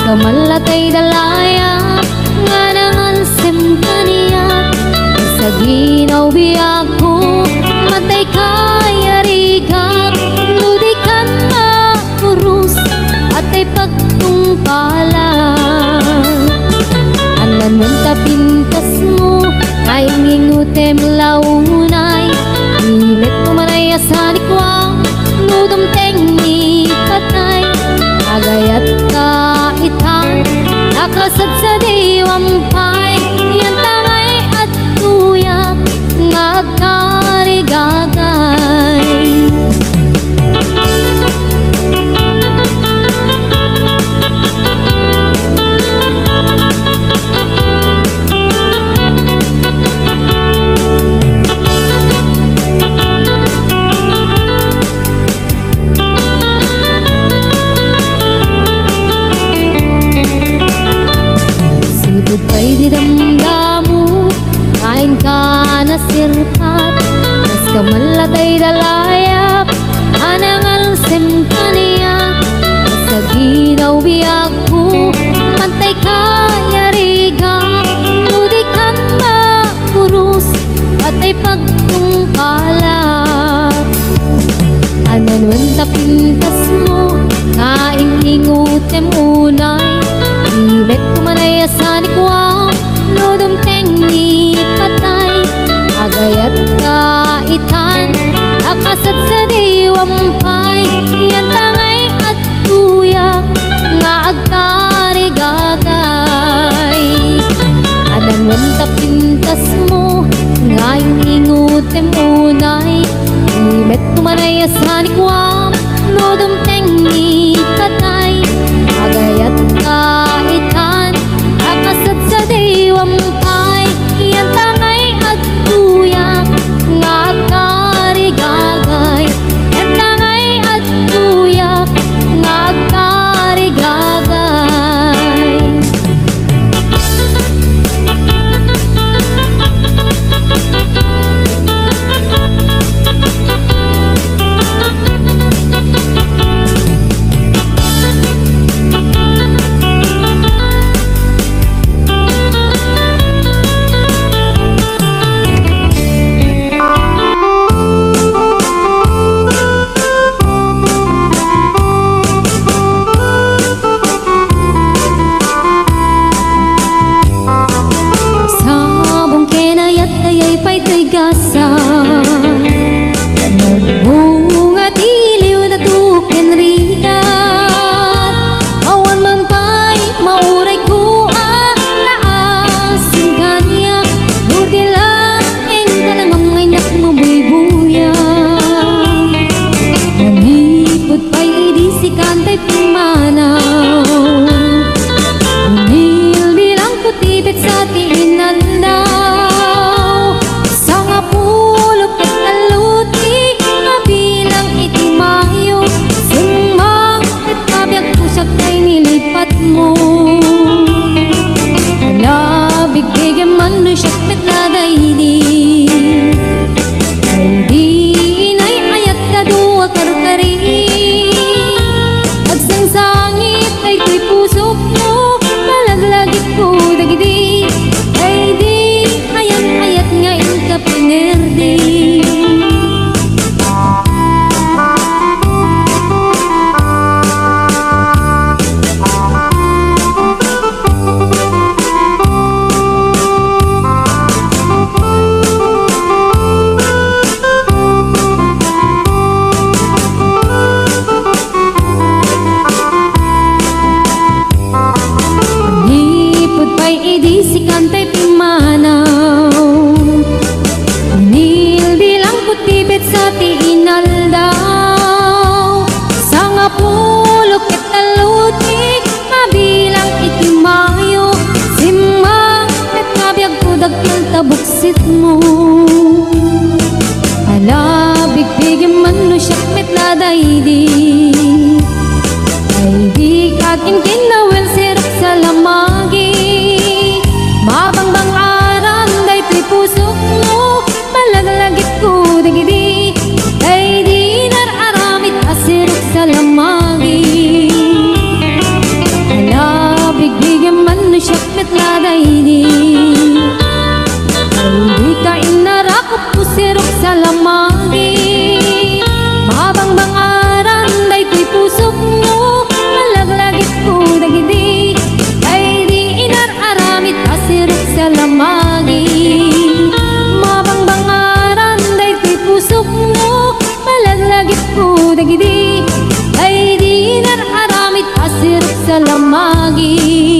Malatay dalaya nga nangansem kaniya sa ginaw biyak ko matay kaya rigak ludikan makurus atay pagtungpalan anan menta pintas mo kaing ingutem launay imet mo manaya sa dikwang nudom tengi patay agayat ka itan nakasad sa diwampay yan tangay at tuyak ngagkarigagay Pa'y didamdamu kain ka na sirpat nas kamalatay dalayap anangal sem kaniya sa ginaw biyak ko mantay kaya rigak ludikan makurus atay pagtungkalat anan wanta pintas mo kaing ingutem unay imet kumanaya sa dikwang nudom tengi patay agayat ka itan nakasad sa diwampay yan tangay at tuyak nga agkarigagay adan wanta pintas mo ngayong ingutem unay imet kumanaya sa dikwang nudom tengi patay agayat ka itan nakasad sa diwampay yan tangay at tuyak nga agkarigagay yan tangay at tuyak nga agkarigagay nagbunga diliw na tuken rigat awan man pa'y mauray ko naasin kanya nudilain ka lang ang ngay nakmabuy-buya manipod pa'y idisikan ta'y pumanaw unil bilang kutibit sa tiinanda mo alabig bigyan man no siyak metladay di ay di inay ayat ka duwa karkari agsangsangit ay tuy pusok mo malaglagit ko dagidi ay di ayat nga inka pinerdi idisikan ta'y pimanaw unil bilang kutibit sa tiinaldaw sa nga pulok ket talutik mabilang itimayo simang ket kabyag ko dagkil tabuksit mo alabig bigyan man no siyak metladay di ay di kakin kinawel sirap sa lamagi mabangbang aram day tuy pusok mo malaglagit ko dagidi ay di nararamit asirok sa lamagi ala lamagi.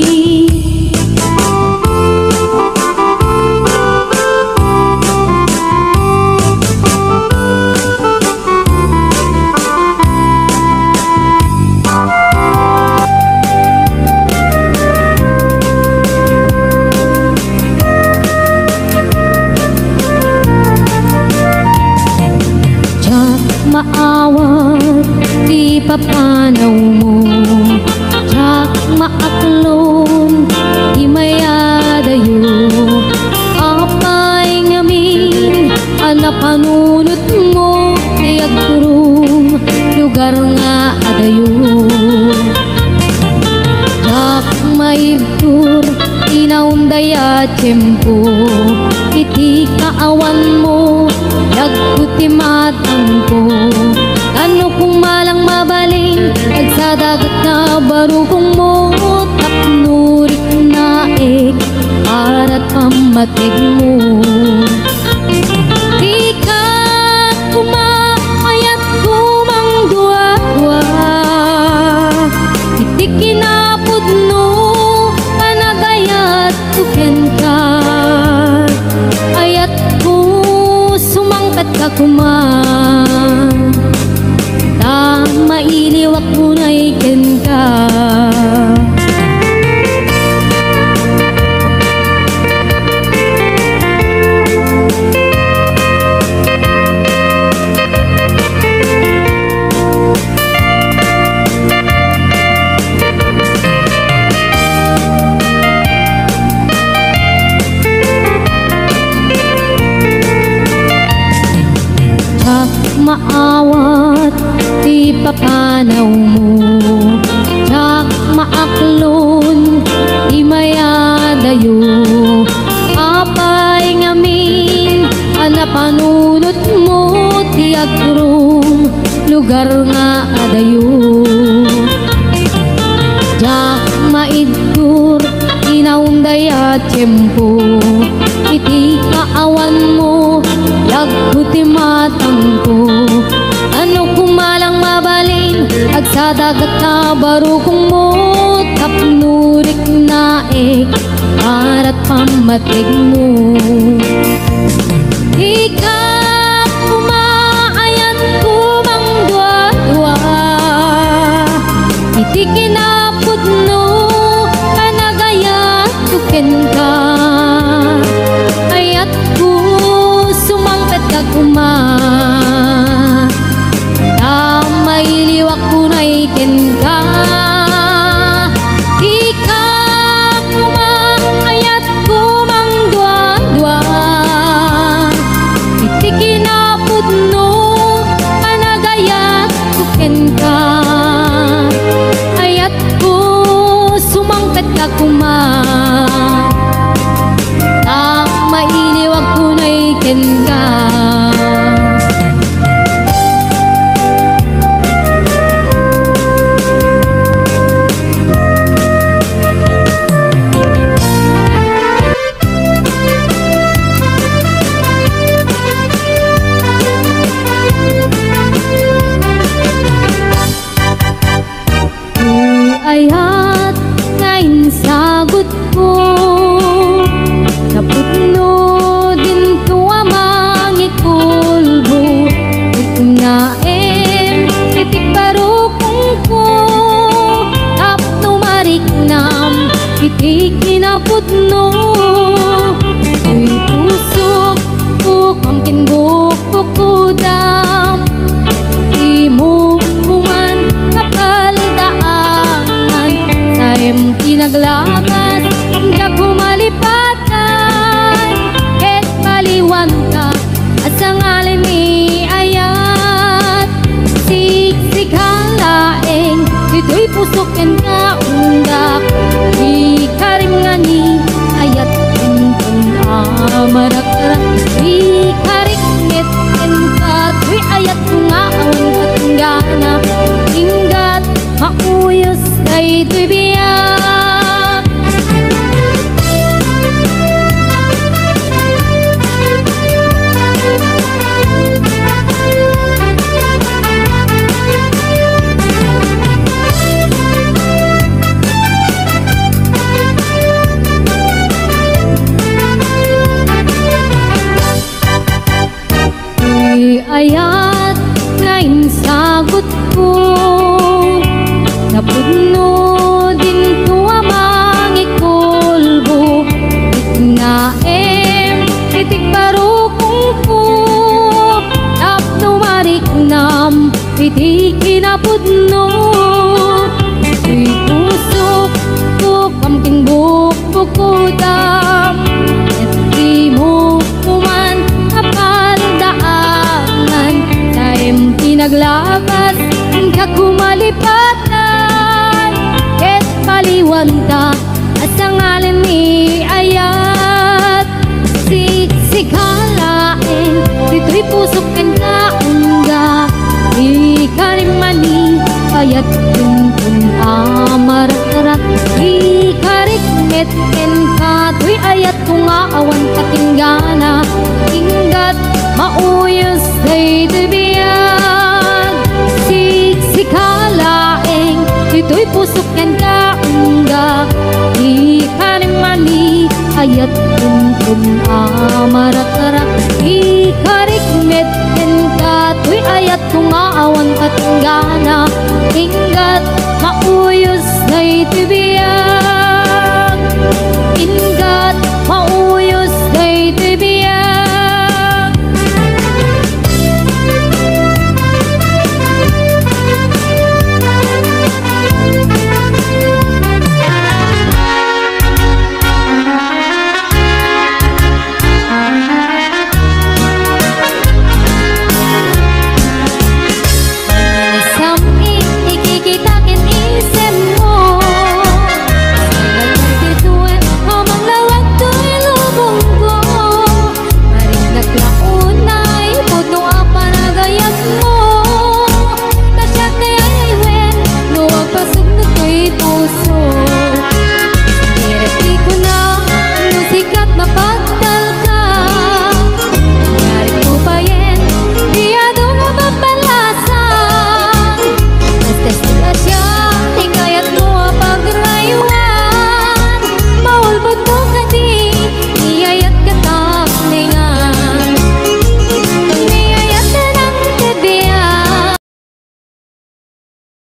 Maawat di papanaw mo, tsak maaklon di mayadayo, apay ngamin anapanunot mo di agturong lugar nga adayo. Tsak maibtur inaundaya tiyempo, iti kaawan mo yagputi matang ko. Ano kung malang mabaling sa dagat na barukong mo, tapnurik na para't pamatig mo. Di ka kumayat kumangdwa-dwa, iti kinapod no panagayat tuken ka. Ayat ko sumangkat ka kuman, ta mailiwak mo na iken ka. Maawat di papanaw mo, tsak maaklon di mayadayo, apay ngamin anapanunot mo ti agturong lugar nga adayo. Tsak maidtur inaundaya tiyempo, iti kaawan mo yagputi matang ko. Ano kumalang mabaling sa dagat na barukong mo, tapnurik na para't pamatig mo. Di ka kumaayat kumangdwa-dwa, iti kinapod no panagayat tuken ka. Ayat ko sumangkat ka kuman, ta mailiwak ko na iken ka. Di ka kumayat kumangdwa-dwa, iti kinapod no panagayat tuken ka. Ayat ko sumangkat ka kuman, ta mailiwak ko na iken ka. Ayat ngayon sagot ko, naputno din tuwa mangikulbo. Kung naem itik barukong ko, tapno mariknam itik kinaputno. Uy pusok ko kamkin bukok ko dam, imo kuman kapal daan. Saem kinaglakas ka kumalipatan, ket paliwan ka at sa ngalan ni ayat. Siksik halaeng ito'y pusoken ka undak, di karim nga ni ayat kentong amarak-rak. Di kariknet kenka tuy ayat nga awan katunggana, inggat mauyos kay tuy biyak. Apas ka kumalipatan ket paliwanta asa ngalan ni ayat sikalain dito'y pusok kan kaungga ikarimani ayat kumpun amarat-arat ikarikmet ken kato'y ayat kung aawan katinggana inggat mauyos day tibiyag sikalaing dito'y pusok kan kaungga ikarimani ayat kumpun amarat-arat ikarikmet ken kato'y ayat kung aawan katinggana inggat mauyos day